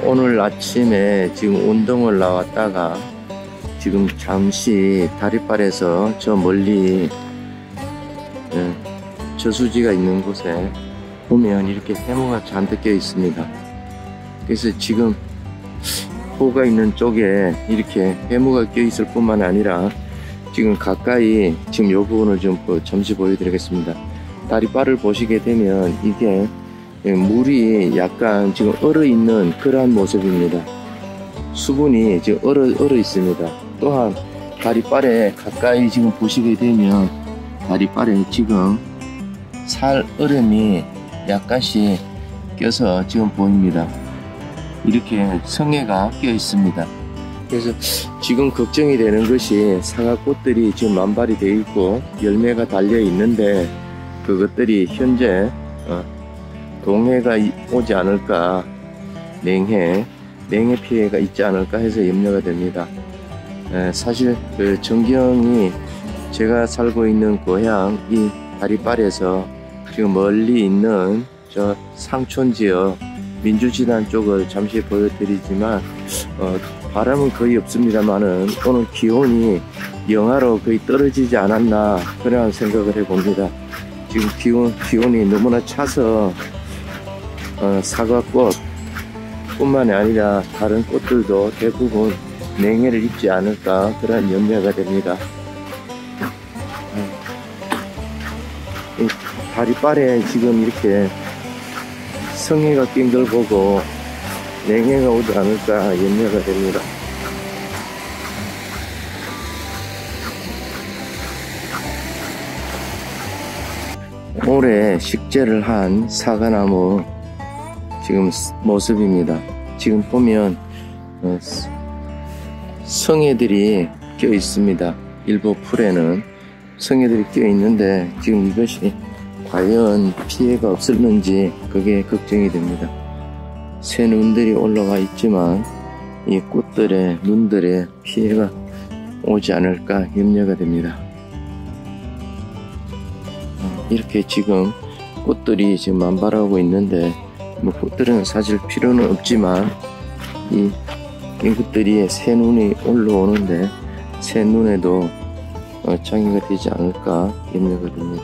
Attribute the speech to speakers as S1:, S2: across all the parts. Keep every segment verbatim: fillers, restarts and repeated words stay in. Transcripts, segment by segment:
S1: 오늘 아침에 지금 운동을 나왔다가 지금 잠시 다리발에서 저 멀리 저수지가 있는 곳에 보면 이렇게 해무가 잔뜩 껴 있습니다. 그래서 지금 호가 있는 쪽에 이렇게 해무가 껴 있을 뿐만 아니라 지금 가까이 지금 이 부분을 좀 잠시 보여드리겠습니다. 다리발을 보시게 되면 이게 물이 약간 지금 얼어 있는 그러한 모습입니다. 수분이 지금 얼어, 얼어 있습니다. 또한 다리발에 가까이 지금 보시게 되면 다리발에 지금 살 얼음이 약간씩 껴서 지금 보입니다. 이렇게 성에가 껴 있습니다. 그래서 지금 걱정이 되는 것이 사과꽃들이 지금 만발이 되어 있고 열매가 달려 있는데 그것들이 현재 어, 동해가 오지 않을까, 냉해, 냉해 피해가 있지 않을까 해서 염려가 됩니다. 에, 사실 그 전경이 제가 살고 있는 고향 이 다리발에서 지금 멀리 있는 저 상촌 지역 민주지단 쪽을 잠시 보여드리지만 어, 바람은 거의 없습니다만은 오늘 기온이 영하로 거의 떨어지지 않았나 그런 생각을 해봅니다. 지금 기온, 기온이 너무나 차서 어, 사과꽃 뿐만이 아니라 다른 꽃들도 대부분 냉해를 입지 않을까 그런 염려가 됩니다. 이 다리발에 지금 이렇게 성해가 낀 걸 보고 냉해가 오지 않을까 염려가 됩니다. 올해 식재를 한 사과나무 지금 모습입니다. 지금 보면 어, 성해들이 껴 있습니다. 일부 풀에는 성해들이 껴 있는데 지금 이것이 과연 피해가 없을는지 그게 걱정이 됩니다. 새 눈들이 올라와 있지만 이 꽃들의 눈들에 피해가 오지 않을까 염려가 됩니다. 이렇게 지금 꽃들이 지금 만발하고 있는데 뭐 꽃들은 사실 필요는 없지만 이 이것들이 새 눈이 올라오는데 새 눈에도 어, 장애가 되지 않을까 염려가 됩니다.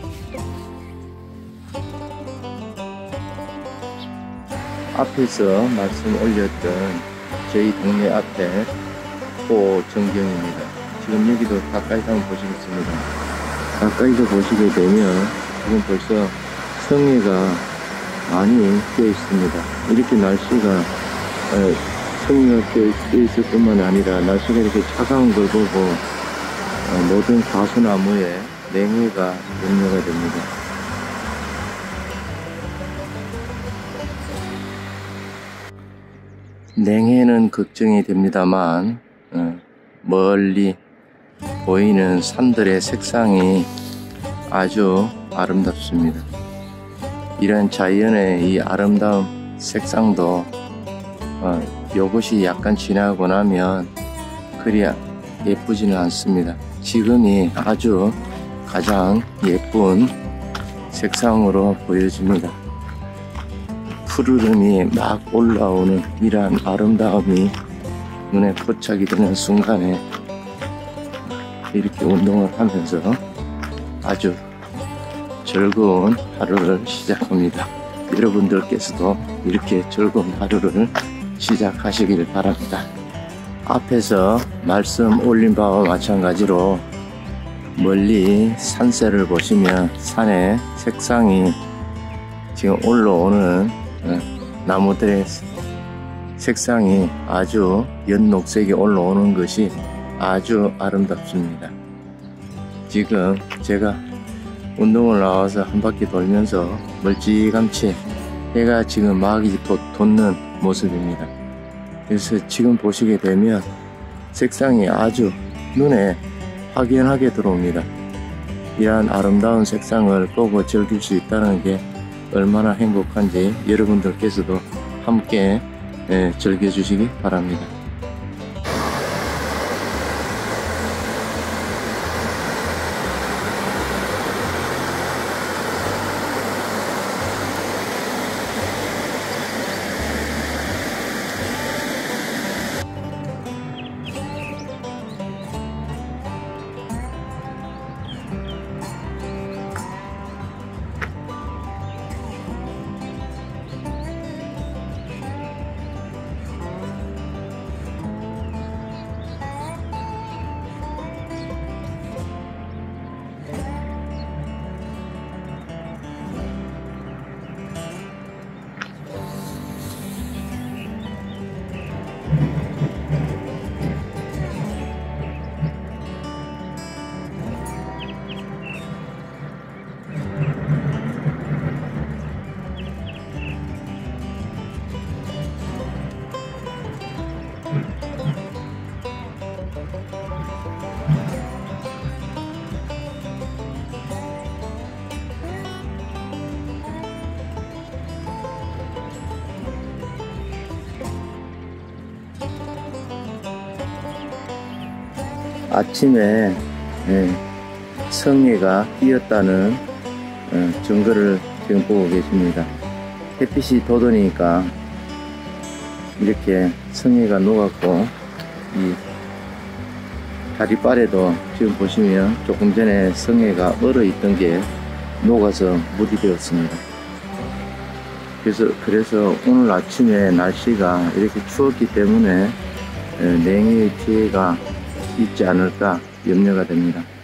S1: 앞에서 말씀 올렸던 저희 동네 앞에 호 전경입니다. 지금 여기도 가까이서 한번 보시겠습니다. 가까이서 보시게 되면 지금 벌써 성해가 많이 껴 있습니다. 이렇게 날씨가 성해가 껴 있을 뿐만 아니라 날씨가 이렇게 차가운 걸 보고 모든 과수나무에 냉해가 염려가 됩니다. 냉해는 걱정이 됩니다만 멀리 보이는 산들의 색상이 아주 아름답습니다. 이런 자연의 이 아름다운 색상도 어, 이것이 약간 지나고 나면 그리 예쁘지는 않습니다. 지금이 아주 가장 예쁜 색상으로 보여집니다. 푸르름이 막 올라오는 이러한 아름다움이 눈에 포착이 되는 순간에 이렇게 운동을 하면서 아주 즐거운 하루를 시작합니다. 여러분들께서도 이렇게 즐거운 하루를 시작하시길 바랍니다. 앞에서 말씀 올린 바와 마찬가지로 멀리 산세를 보시면 산의 색상이 지금 올라오는 나무들의 색상이 아주 연녹색이 올라오는 것이 아주 아름답습니다. 지금 제가 운동을 나와서 한 바퀴 돌면서 멀찌감치 해가 지금 막 돋는 모습입니다. 그래서 지금 보시게 되면 색상이 아주 눈에 확연하게 들어옵니다. 이러한 아름다운 색상을 보고 즐길 수 있다는 게 얼마나 행복한지 여러분들께서도 함께 즐겨주시기 바랍니다. 아침에 예, 성해가 끼었다는 어, 증거를 지금 보고 계십니다. 햇빛이 돋으니까 이렇게 성해가 녹았고, 이 다리빨에도 지금 보시면 조금 전에 성해가 얼어 있던 게 녹아서 물이 되었습니다. 그래서 그래서 오늘 아침에 날씨가 이렇게 추웠기 때문에 냉해의 피해가 있지 않을까 염려가 됩니다.